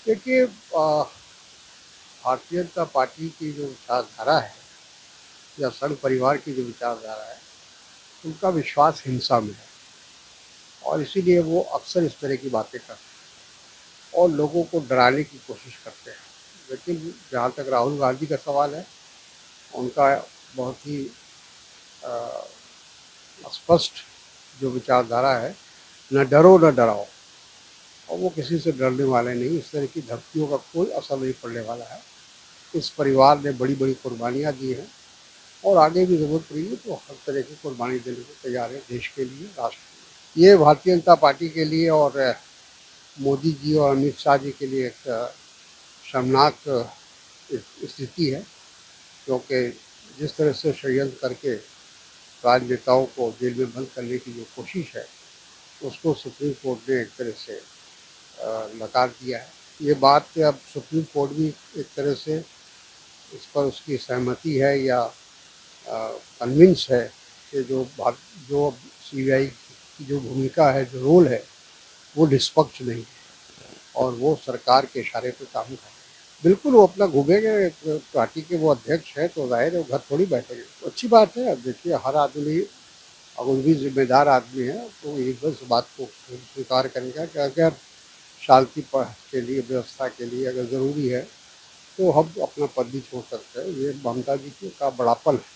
देखिए, भारतीय जनता पार्टी की जो विचारधारा है या संघ परिवार की जो विचारधारा है, उनका विश्वास हिंसा में है और इसीलिए वो अक्सर इस तरह की बातें करते हैं और लोगों को डराने की कोशिश करते हैं। लेकिन जहाँ तक राहुल गांधी का सवाल है, उनका बहुत ही अ, स्पष्ट जो विचारधारा है, न डरो न डराओ, और वो किसी से डरने वाले नहीं। इस तरह की धमकियों का कोई असर नहीं पड़ने वाला है। इस परिवार ने बड़ी बड़ी कुर्बानियाँ दी हैं और आगे भी ज़रूरत पड़ेगी तो हर तरह की कुर्बानी देने को तैयार है, देश के लिए, राष्ट्र के लिए। ये भारतीय जनता पार्टी के लिए और मोदी जी और अमित शाह जी के लिए एक शर्मनाक स्थिति है, क्योंकि जिस तरह से षड्यंत्र करके राजनेताओं को जेल में बंद करने की जो कोशिश है, उसको सुप्रीम कोर्ट ने एक तरह से नकार दिया है। ये बात अब सुप्रीम कोर्ट भी एक तरह से इस पर उसकी सहमति है या कन्विंस है कि जो सीबीआई की जो भूमिका है, जो रोल है, वो निष्पक्ष नहीं है और वो सरकार के इशारे पे काम कर रहे हैं। बिल्कुल वो अपना घूमेंगे, पार्टी के वो अध्यक्ष हैं तो जाहिर है वो घर थोड़ी बैठेंगे। तो अच्छी बात है। अब देखिए, हर आदमी, अगर वो भी जिम्मेदार आदमी है तो एक बार इस बात को स्वीकार करेगा कि अगर शांति के लिए, व्यवस्था के लिए अगर ज़रूरी है तो हम अपना पद भी छोड़ सकते हैं। ये ममता जी का बड़ापन है।